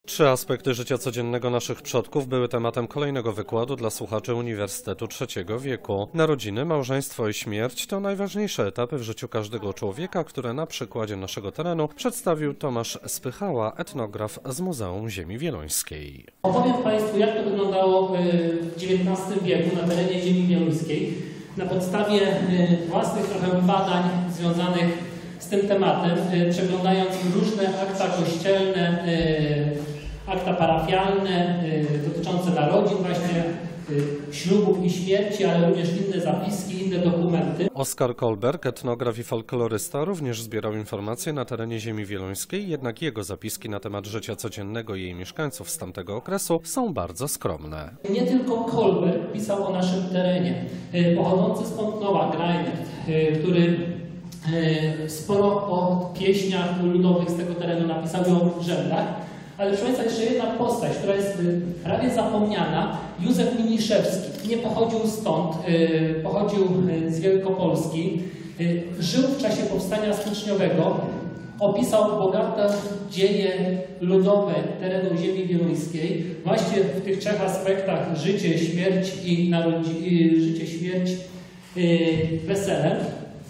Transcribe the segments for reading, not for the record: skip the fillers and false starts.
Trzy aspekty życia codziennego naszych przodków były tematem kolejnego wykładu dla słuchaczy Uniwersytetu III wieku. Narodziny, małżeństwo i śmierć to najważniejsze etapy w życiu każdego człowieka, które na przykładzie naszego terenu przedstawił Tomasz Spychała, etnograf z Muzeum Ziemi Wieluńskiej. Opowiem Państwu, jak to wyglądało w XIX wieku na terenie Ziemi Wieluńskiej na podstawie własnych trochę badań związanych z tym tematem, przeglądając różne akta kościelne, akta parafialne dotyczące narodzin, właśnie ślubów i śmierci, ale również inne zapiski, inne dokumenty. Oskar Kolberg, etnograf i folklorysta, również zbierał informacje na terenie Ziemi Wieluńskiej, jednak jego zapiski na temat życia codziennego jej mieszkańców z tamtego okresu są bardzo skromne. Nie tylko Kolberg pisał o naszym terenie. Pochodzący z Pątnowa, Grajnert, który sporo o pieśniach ludowych z tego terenu napisał i o żebrach. Ale proszę Państwa, jeszcze jedna postać, która jest prawie zapomniana. Józef Miniszewski. Nie pochodził stąd, pochodził z Wielkopolski. Żył w czasie powstania styczniowego. Opisał bogate dzieje ludowe terenu Ziemi Wieluńskiej. Właśnie w tych trzech aspektach: życie, śmierć i życie, śmierć, wesele.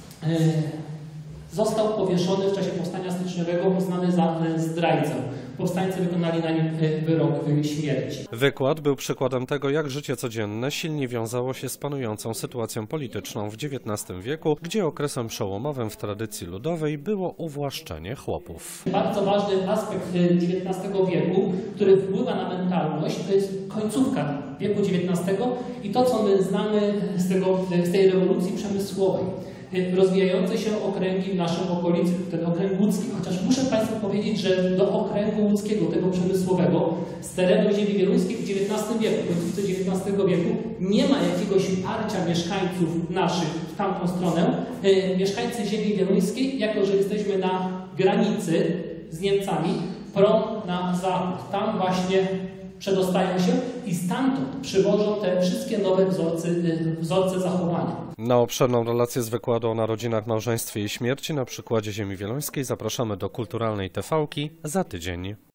Został powieszony w czasie powstania styczniowego, uznany za zdrajcę. Powstańcy wykonali na nim wyrok śmierci. Wykład był przykładem tego, jak życie codzienne silnie wiązało się z panującą sytuacją polityczną w XIX wieku, gdzie okresem przełomowym w tradycji ludowej było uwłaszczenie chłopów. Bardzo ważny aspekt XIX wieku, który wpływa na mentalność, to jest końcówka wieku XIX i to, co my znamy z tej rewolucji przemysłowej. Rozwijające się okręgi w naszym okolicy, ten okręg łódzki, chociaż muszę Państwu powiedzieć, że do okręgu łódzkiego, tego przemysłowego, z terenu Ziemi Wieluńskiej w XIX wieku, w końcówce XIX wieku, nie ma jakiegoś parcia mieszkańców naszych w tamtą stronę. Mieszkańcy Ziemi Wieluńskiej, jako że jesteśmy na granicy z Niemcami, prą na zachód. Tam właśnie przedostają się i stamtąd przywożą te wszystkie nowe wzorce zachowania. Na obszerną relację z wykładu o narodzinach, małżeństwie i śmierci na przykładzie Ziemi Wieluńskiej zapraszamy do Kulturalnej TV-ki za tydzień.